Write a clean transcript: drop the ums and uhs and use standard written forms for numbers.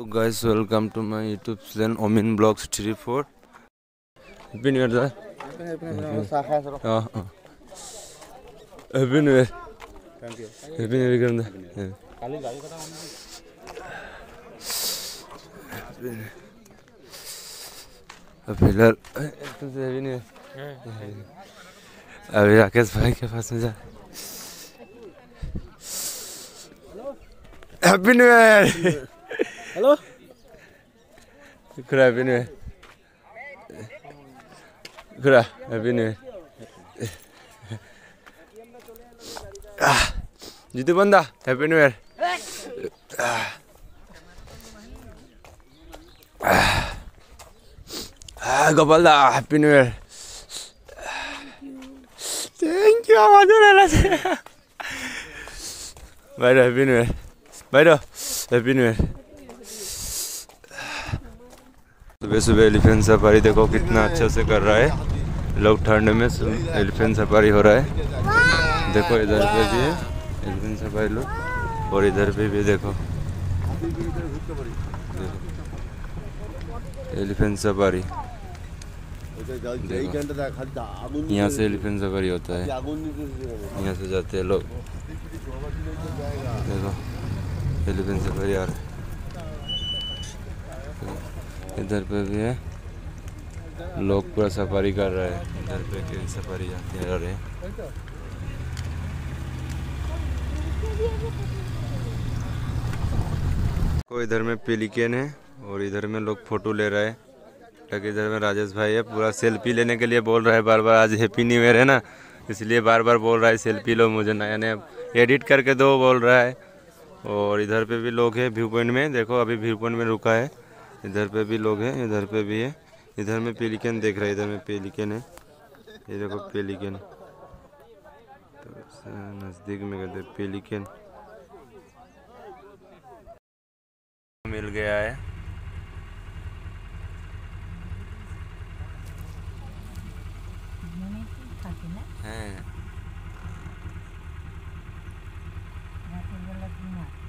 Hello guys, welcome to my YouTube channel Omin Vlogs 34. Happy New Year sir. Happy New Year. Happy New Year करना. फिलहाल तुमसे Happy New Year. अभी राकेश भाई के पास में जा. Happy New Year. Hello. Kura Happy New Year. Kura Happy New Year. Jitu banda Happy New Year. Gopalda Happy New Year. Thank you. Bye Happy New Year. Bye Happy New Year. सुबह सुबह elephant safari देखो कितना अच्छा से कर रहा है लोग. ठंड में एलिफेंट सफारी हो रहा है. देखो इधर पे भी है एलिफेंट सफारी लोग और इधर पे भी देखो एलिफेंट सफारी. यहाँ से एलिफेंट सफारी होता है. यहाँ से जाते हैं लोग. देखो एलिफेंट सफारी आ रहा है. इधर पे भी है लोग पूरा सफारी कर रहे हैं. इधर पे के सफारी जाते रहे. को इधर में पेलिकन है और इधर में लोग फोटो ले रहे हैं. ताकि इधर में राजेश भाई है पूरा सेल्फी लेने के लिए बोल रहा है बार बार. आज हैप्पी न्यू ईयर है ना, इसलिए बार बार बोल रहा है सेल्फी लो मुझे नया नया एडिट करके दो बोल रहा है. और इधर पे भी लोग हैं व्यू पॉइंट में. देखो अभी व्यू पॉइंट में रुका है. इधर पे भी लोग हैं, इधर पे भी है. इधर में पेलिकन देख रहे हैं. इधर में पेलिकन है. ये देखो पेलिकन तो नज़दीक में कहते पेलिकन मिल गया है. हैं